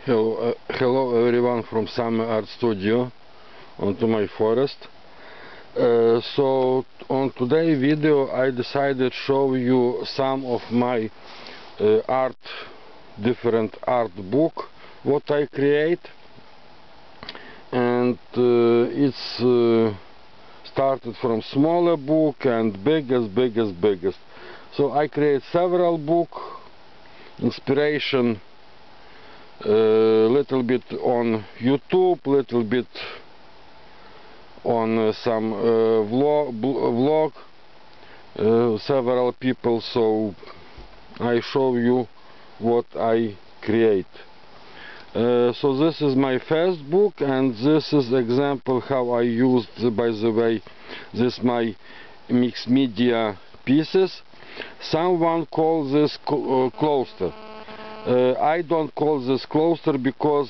Hello everyone from Summer Art Studio onto my forest. So on today's video I decided to show you some of my different art book what I create, and it's started from smaller book and biggest. So I create several book, inspiration little bit on YouTube, little bit on some vlog, several people, so I show you what I create. So this is my first book, and this is example how I used, by the way, this my mixed media pieces. Someone calls this coaster. I don't call this coaster because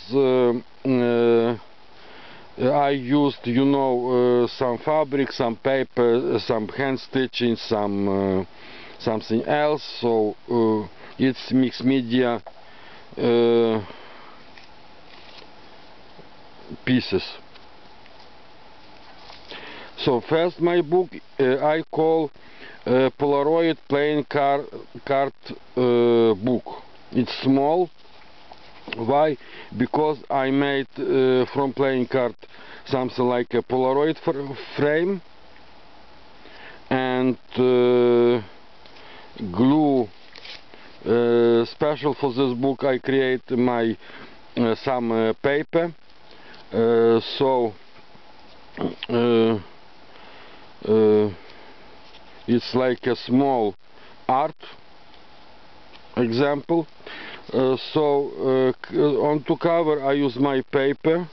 I used, some fabric, some paper, some hand stitching, some something else. So it's mixed media pieces. So first my book I call Polaroid playing card book. It's small. Why? Because I made from playing card something like a Polaroid frame, and glue special for this book. I create my some paper, so it's like a small art example. So on to cover I use my paper.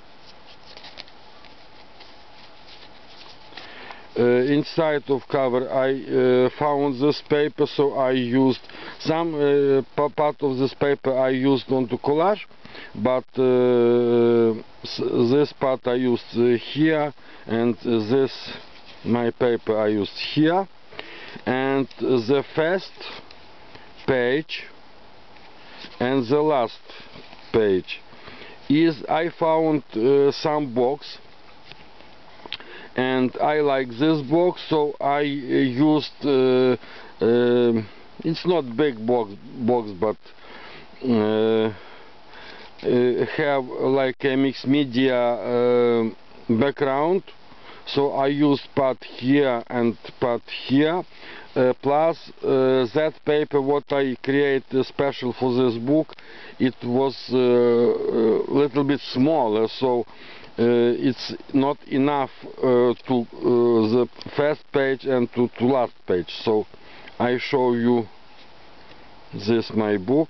Inside of cover I found this paper, so I used some part of this paper I used onto collage, but this part I used here, and this my paper I used here. And the first page and the last page is I found some box, and I like this box, so I used it's not big box, but have like a mixed media background, so I used part here and part here. Plus that paper what I create special for this book, it was little bit smaller, so it's not enough to the first page and to last page. So I show you this my book.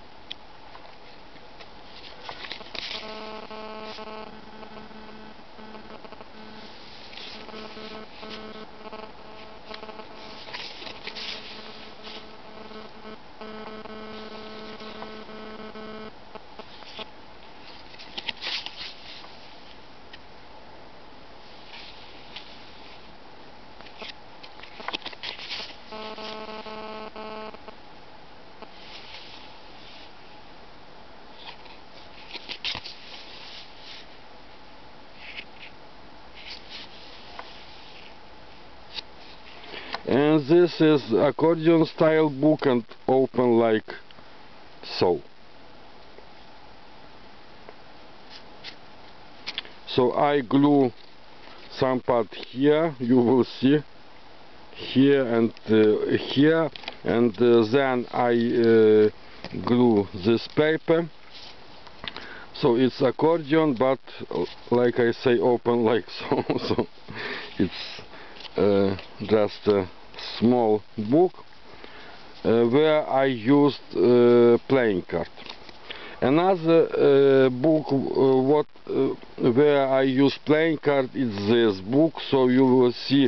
And this is accordion style book and open like so. So I glue some part here, you will see, here and here, and then I glue this paper. So it's accordion, but like I say, open like so. So it's just a small book where I used playing card. Another book where I use playing card is this book. So you will see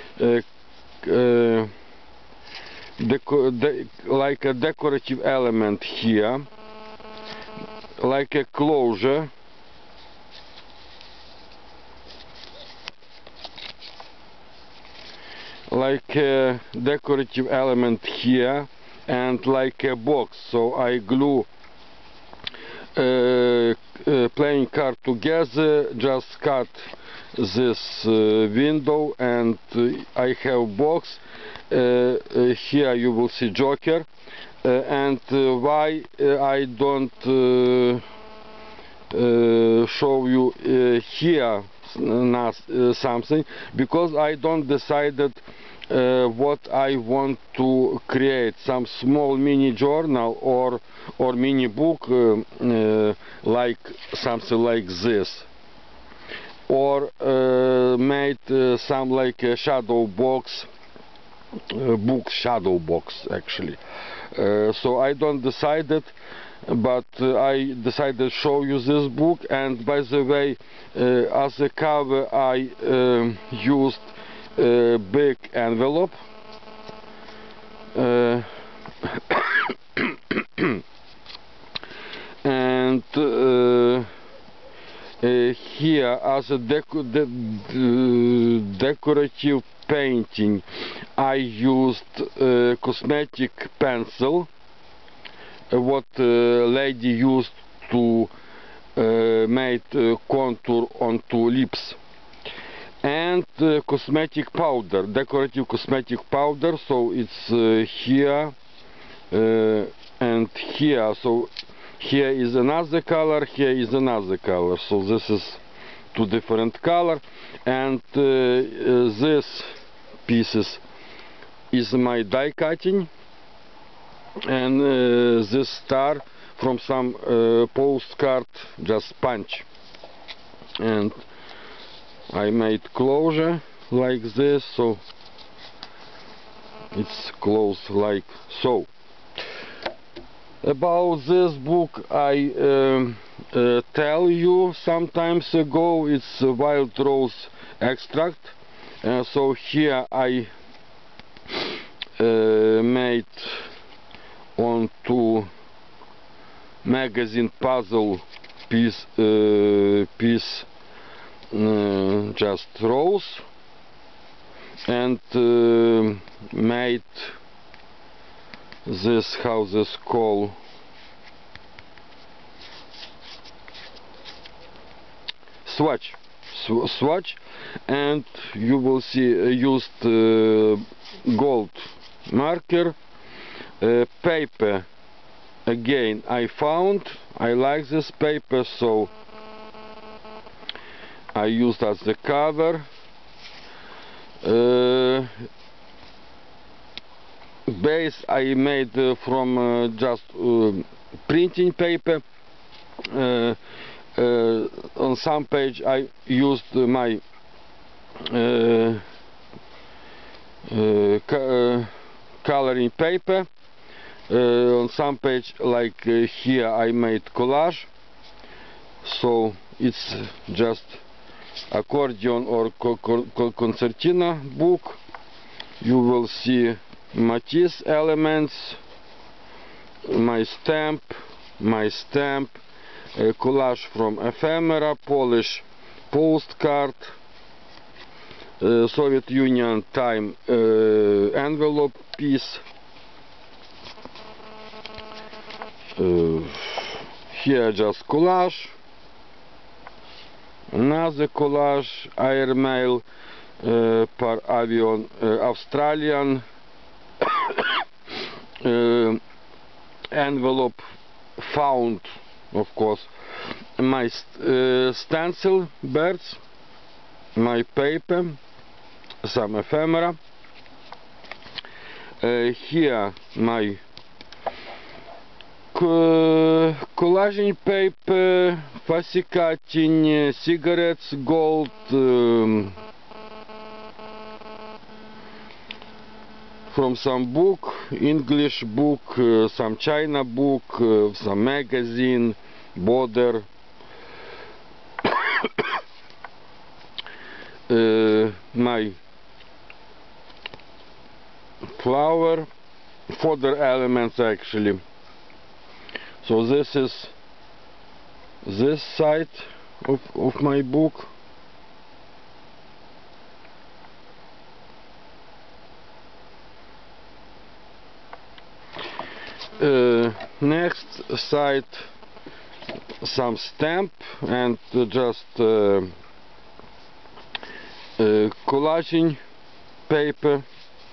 like a decorative element here, like a closure, like a decorative element here, and like a box. So I glue playing card together, just cut this window, and I have box. Here you will see Joker, and why I don't show you here something, because I don't decided what I want to create, some small mini journal or mini book, like something like this, or made some like a shadow box, book shadow box actually. So I don't decided, but I decided to show you this book. And by the way, as a cover I used a big envelope, and here as a decorative painting I used cosmetic pencil, what lady used to make contour onto lips, and cosmetic powder, decorative cosmetic powder. So it's here and here. So here is another color, here is another color. So this is two different color, and this pieces is my die cutting, and this star from some postcard, just punch, and I made closure like this, so it's closed like so. About this book I tell you sometimes ago, it's wild rose extract. So here I made onto magazine puzzle piece, just rose, and made this, how this call, swatch, and you will see used gold marker, paper. Again, I found I like this paper, so I used as the cover. Base I made from just printing paper. On some page I used my coloring paper. On some page, like here, I made collage. So it's just accordion or concertina book. You will see Matisse elements, my stamp, collage from ephemera, Polish postcard, Soviet Union time envelope piece. Here just collage, another collage, airmail par avion Australian, envelope found, of course, my stencil birds, my paper, some ephemera, here my collaging paper, fussy cutting, cigarettes, gold, from some book, English book, some China book, some magazine, border, my flower, fodder elements actually. So this is this side of my book. Next side some stamp and just collaging paper.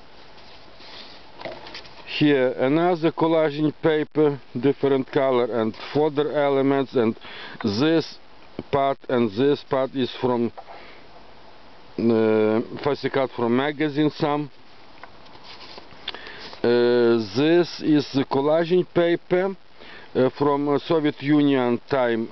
Here another collaging paper, different color and further elements, and this part and this part is from falsified from magazine some. This is the collaging paper from Soviet Union time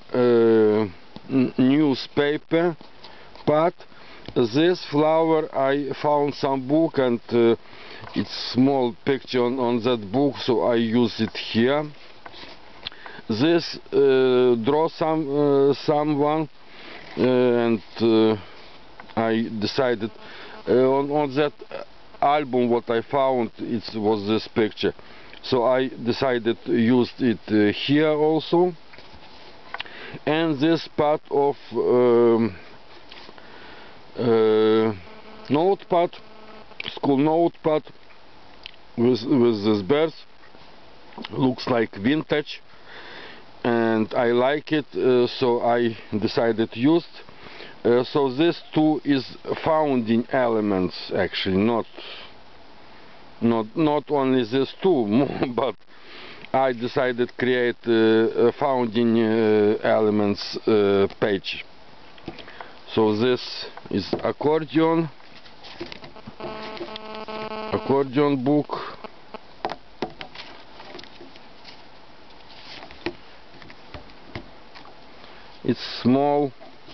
newspaper part. This flower I found some book and it's small picture on that book, so I use it here. This draw someone and I decided on that album what I found it was this picture, so I decided to use it here also. And this part of notepad, school notepad with this bird, looks like vintage and I like it, so I decided to use it. So this too is founding elements, actually, not only this two, but I decided to create a founding elements page. So this is accordion book. It's small.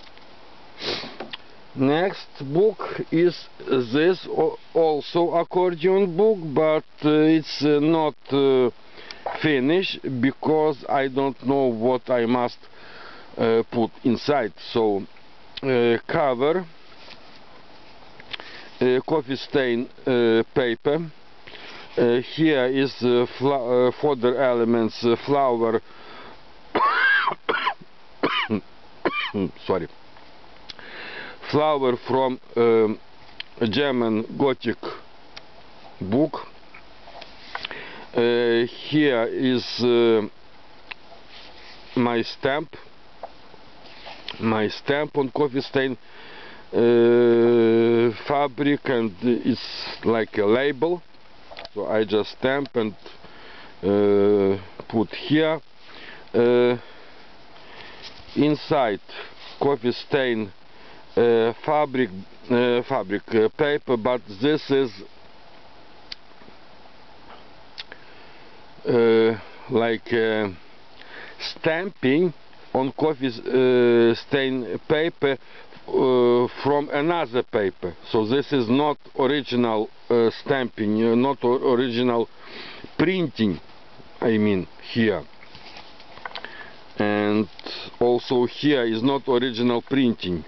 Next book is this, also accordion book, but it's not finished because I don't know what I must put inside. So cover, coffee stain paper. Here is further elements, flower sorry, flower from German Gothic book. Here is my stamp on coffee stain fabric, and it's like a label, so I just stamp and put here. Inside coffee stain fabric paper, but this is like stamping on coffee stain paper from another paper. So this is not original stamping, not original printing, I mean here. And also here is not original printing,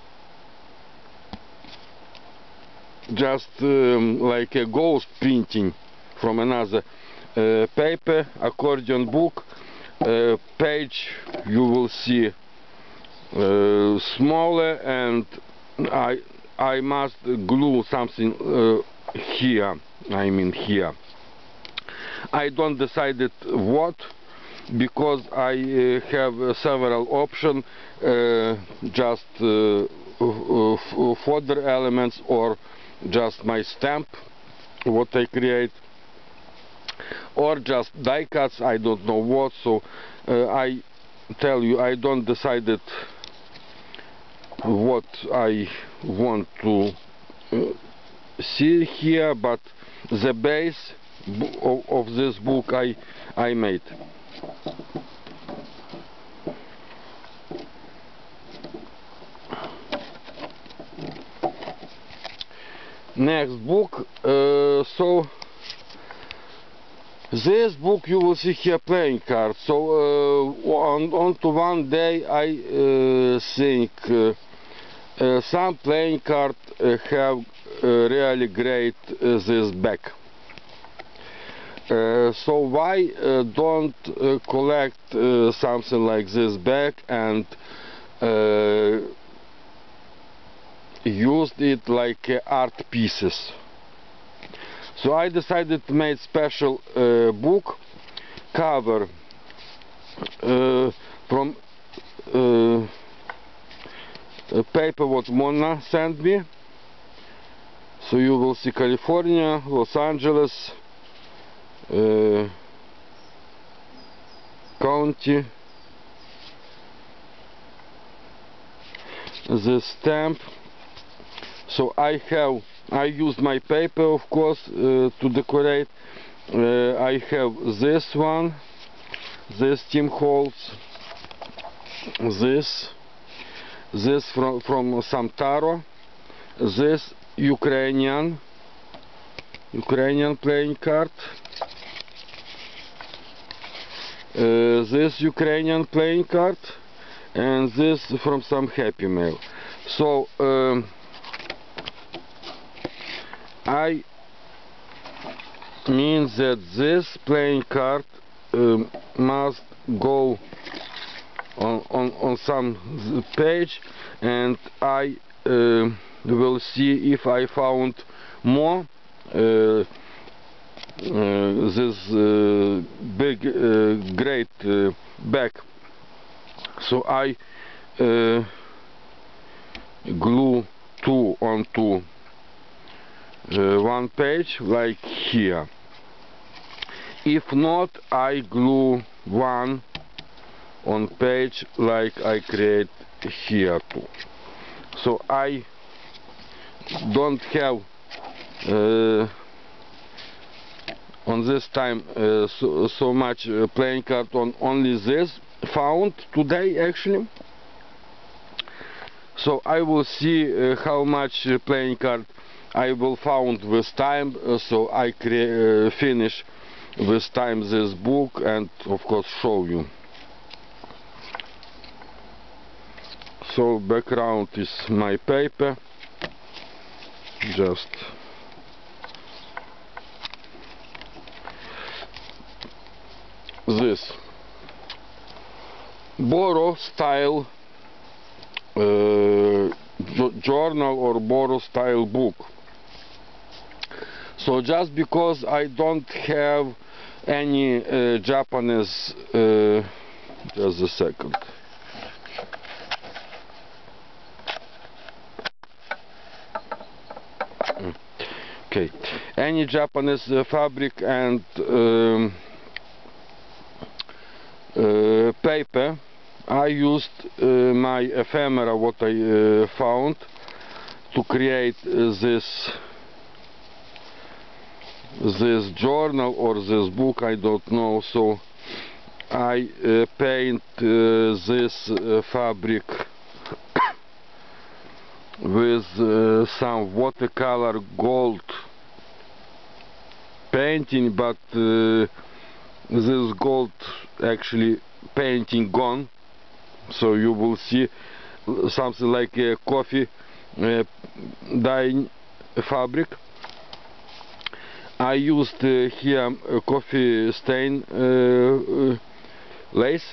just like a ghost printing from another paper. Accordion book page you will see smaller, and I must glue something here, I mean here. I don't decided what, because I have several options, just further elements or just my stamp what I create, or just die cuts, I don't know what. So I tell you, I don't decided what I want to see here, but the base of this book I made. Next book, so this book you will see here playing cards. So on to one day I think some playing cards have really great this back. So why don't collect something like this back and used it like art pieces? So I decided to make special book cover from a paper what Mona sent me. So you will see California, Los Angeles, county, the stamp. So I used my paper, of course, to decorate. I have this one, this Tim Holtz, this from Samtaro, this Ukrainian playing card, this Ukrainian playing card, and this from some Happy Mail. So I mean that this playing card must go on some page, and I will see if I found more this big great back. So I glue two onto one page like here. If not, I glue one on page like I create here too. So I don't have on this time so much playing card on only this found today actually. So I will see how much playing card I will found with time, so I finish with time this book and of course show you. So background is my paper, just this Boro style journal or Boro style book. So just because I don't have any Japanese, just a second. Okay, any Japanese fabric and paper, I used my ephemera what I found to create this journal or this book, I don't know. So I paint this fabric with some watercolor gold painting, but this gold actually painting gone, so you will see something like a coffee dyeing fabric. I used here a coffee stain lace,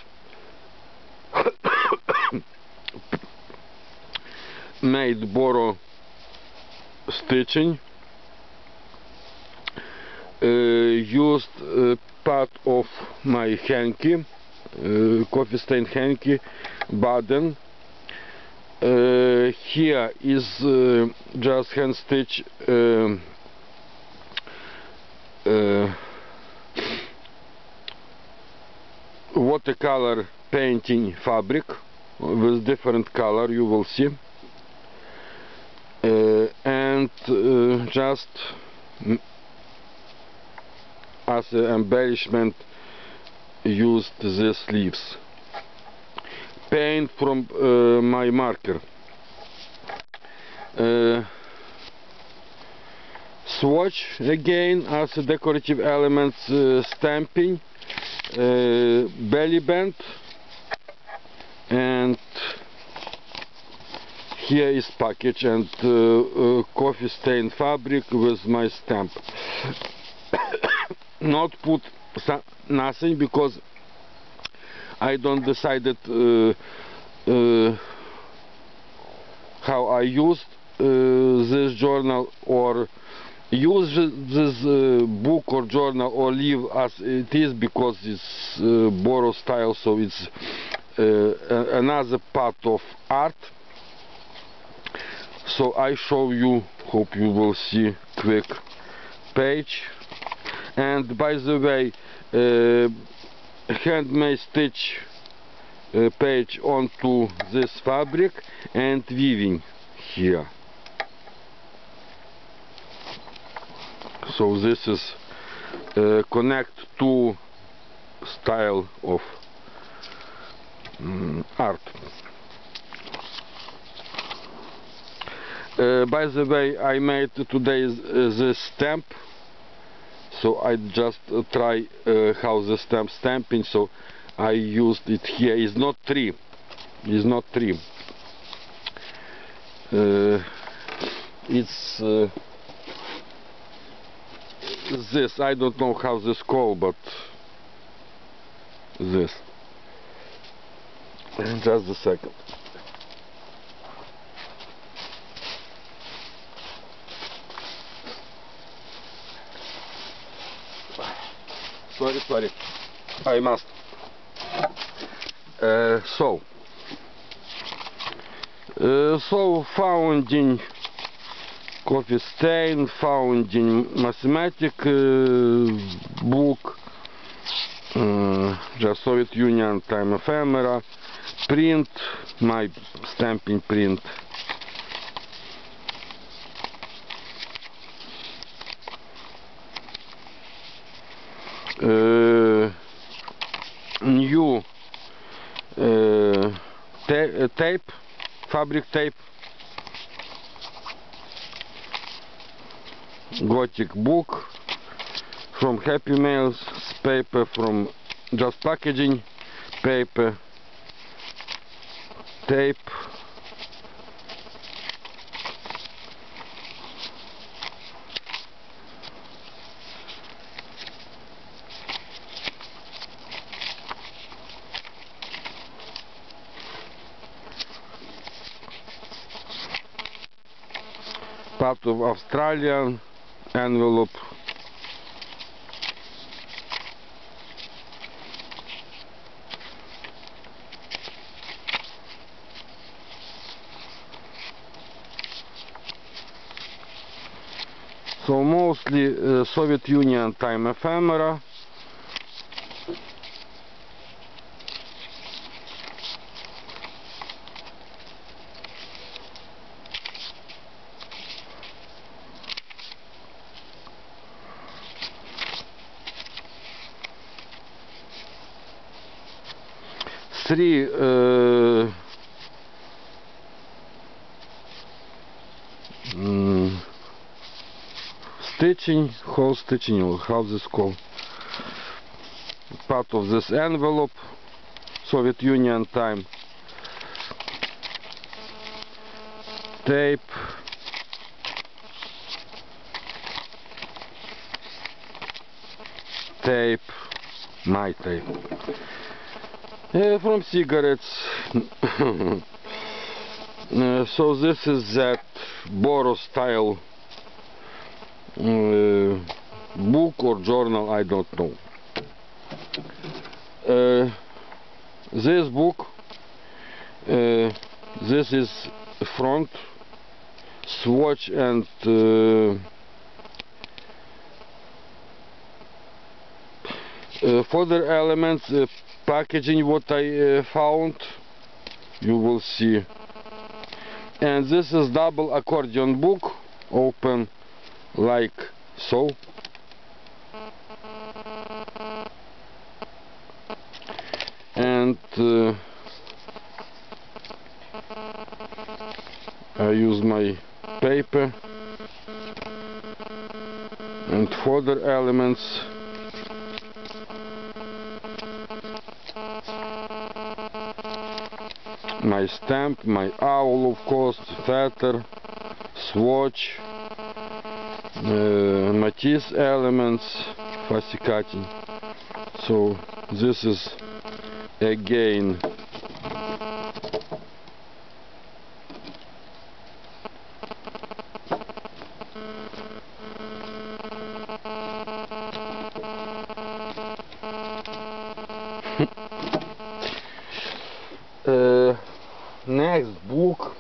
made Boro stitching, used part of my hanky, coffee stain hanky button. Here is just hand stitch watercolor painting fabric with different color, you will see, and just as an embellishment used these leaves. Paint from my marker. Swatch again as a decorative elements, stamping, belly band, and here is package and coffee stain fabric with my stamp. Not put nothing because I don't decided how I used this journal, or use this book or journal or leave as it is, because it's Boro style, so it's another part of art. So I show you, hope you will see quick page. And by the way, handmade stitch page onto this fabric and weaving here. So this is connect to style of art. By the way, I made today this stamp, so I just try how the stamp stamping, so I used it here. It's not tree, it's not tree. It's this, I don't know how this called, but this. Just a second. Sorry, I must. So founding coffee stain, founding mathematic book, just Soviet Union time ephemera, print, my stamping print. New tape, fabric tape, Gothic book from Happy Mails, paper from just packaging, paper, tape, part of Australian envelope, so mostly Soviet Union time ephemera. Three stitching, whole stitching, or how this called, part of this envelope, Soviet Union time, tape, my tape. From cigarettes. So this is that Boro style book or journal, I don't know. This book, this is front, swatch and further elements, packaging what I found, you will see. And this is double accordion book, open like so. And I use my paper and further elements. My stamp, my owl of course, feather, swatch, Matisse elements, fussy cutting. So this is again Next book,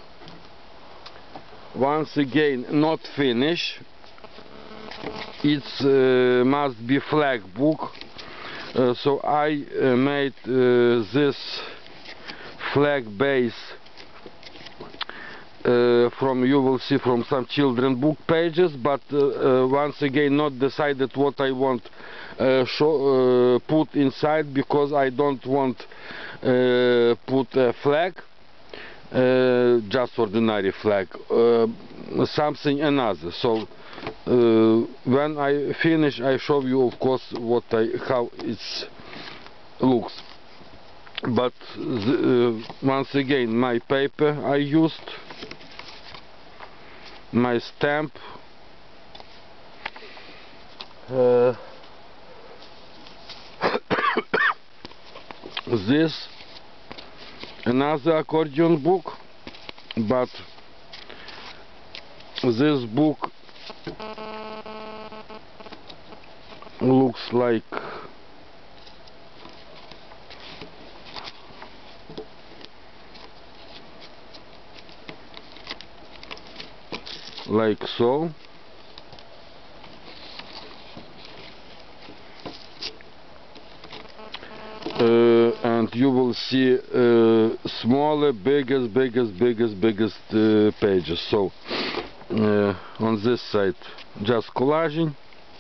once again not finished. It's must be flag book. So I made this flag base from, you will see, from some children book pages, but once again not decided what I want put inside, because I don't want put a flag, just ordinary flag, something another. So when I finish, I show you, of course, how it looks. But once again, my paper I used, my stamp, this another accordion book, but this book looks like so. And you will see smaller, biggest pages. So on this side just collaging.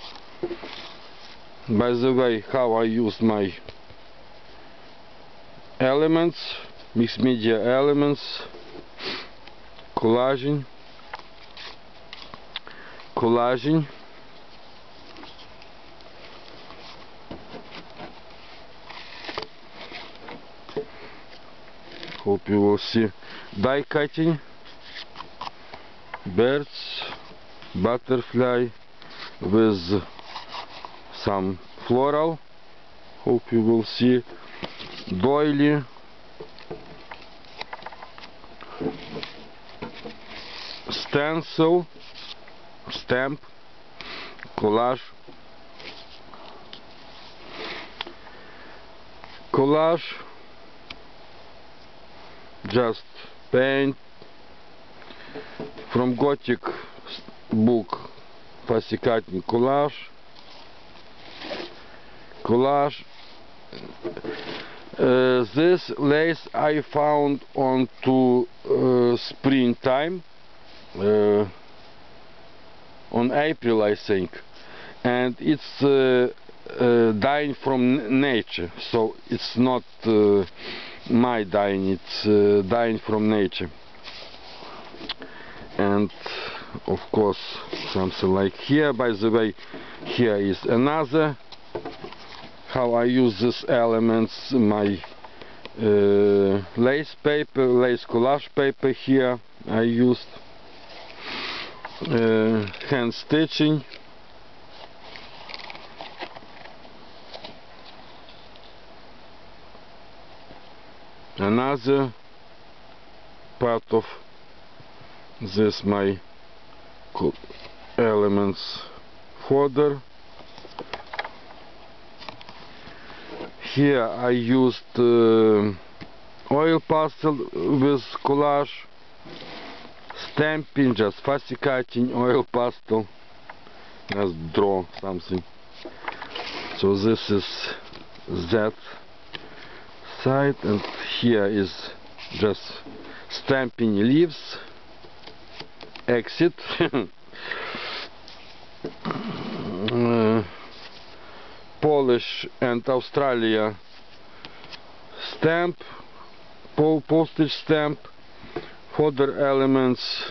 By the way, how I use my elements, mixed media elements, collaging. Hope you will see die cutting, birds, butterfly with some floral. Hope you will see doily, stencil, stamp, collage, just paint from Gothic book, Fasciculating collage. This lace I found on springtime, on April I think, and it's dyeing from nature, so it's not my dyeing, it's dyeing from nature. And of course something like here. By the way, here is another how I use these elements, my lace paper, lace collage paper. Here I used hand stitching, another part of this my elements folder. Here I used oil pastel with collage, stamping, just Fasciculating, oil pastel, just draw something. So this is that side, and here is just stamping leaves, exit. Polish and Australia stamp, postage stamp, further elements,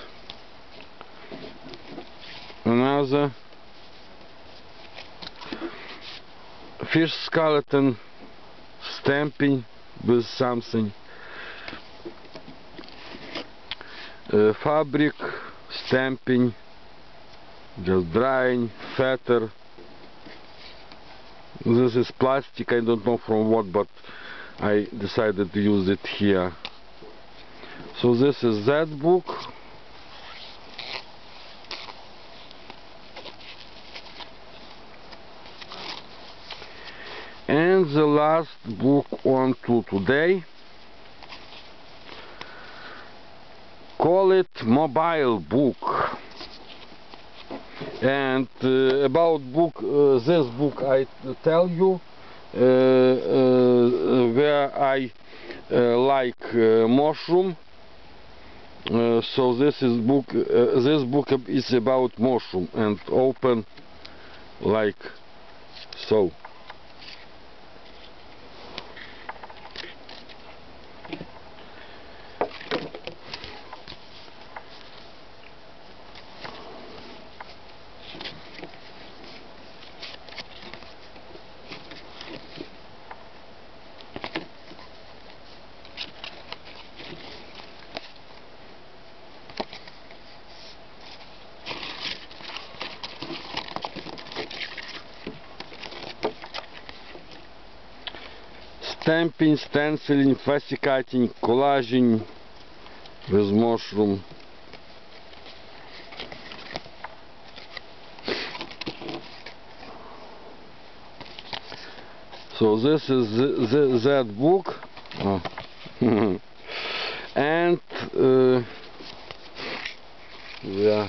another fish skeleton, stamping with something, fabric, stamping, just drying, feather. This is plastic, I don't know from what, but I decided to use it here. So this is that book. And the last book on to today, call it mobile book. And about book, this book I tell you where I like mushroom. So this book is about mushroom and open like so. Stamping, stenciling, fasciculating, collaging with mushroom. So this is that book. Oh. And yeah.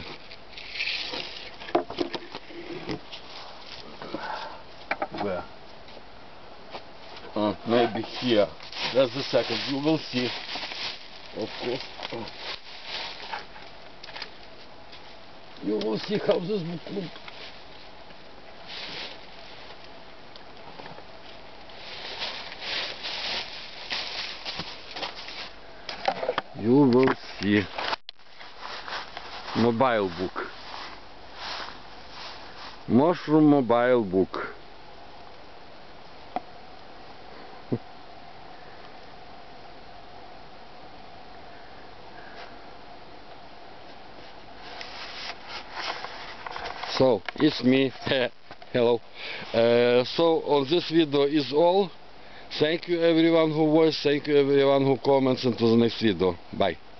Where? Maybe here. Just a second, you will see. Of course. Oh. You will see how this book looks. You will see. Mobile book. Mushroom mobile book. So, it's me. Hello. So, on this video is all. Thank you everyone who watched, thank you everyone who comments, and to the next video. Bye.